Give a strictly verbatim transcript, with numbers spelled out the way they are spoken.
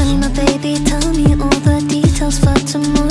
my baby, tell me all the details for tomorrow.